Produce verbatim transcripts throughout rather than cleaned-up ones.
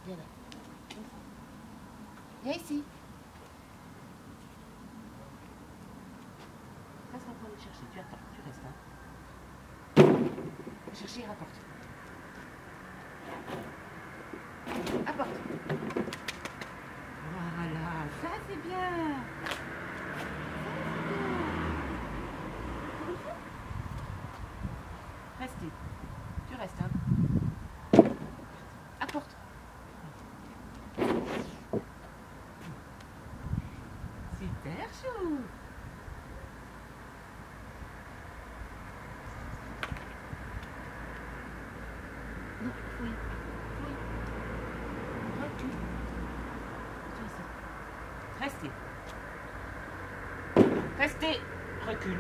Viens là. Viens ici. Reste en train de chercher. Tu attends, tu restes. Hein. Va chercher, rapporte. Apporte. Voilà, ça c'est bien. Restez. Tu restes, hein. Apporte. Super chou. Non, fouille. Fouille. Recule. Restez. Restez. Recule.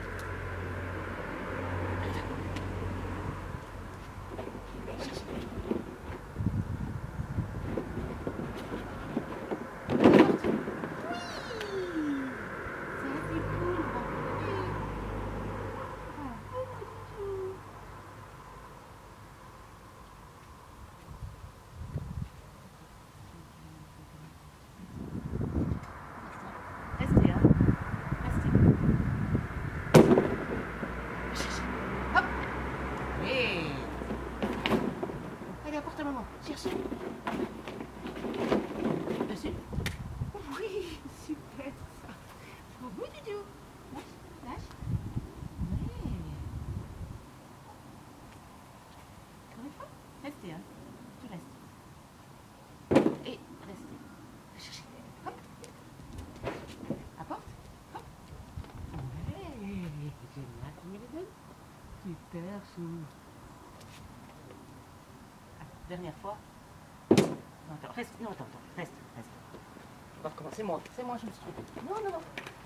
Restez, hein. Restez. Cherchez. Hop. Et... Allez, apporte à maman. Cherchez. Dessus. Oui, super ça. Bravo, Doudou. Lâche, lâche. Oui. Encore une fois. Restez, hein. Tu restes. Et restez. Cherchez. Hop. Apporte. Hop. Ouais. Génial. Tu me les donnes. Super chou. Ah, dernière fois. Non, attends, reste. Non, attends, attends. Reste, reste. On va recommencer. C'est moi. C'est moi, je me suis trompée. Non, non, non.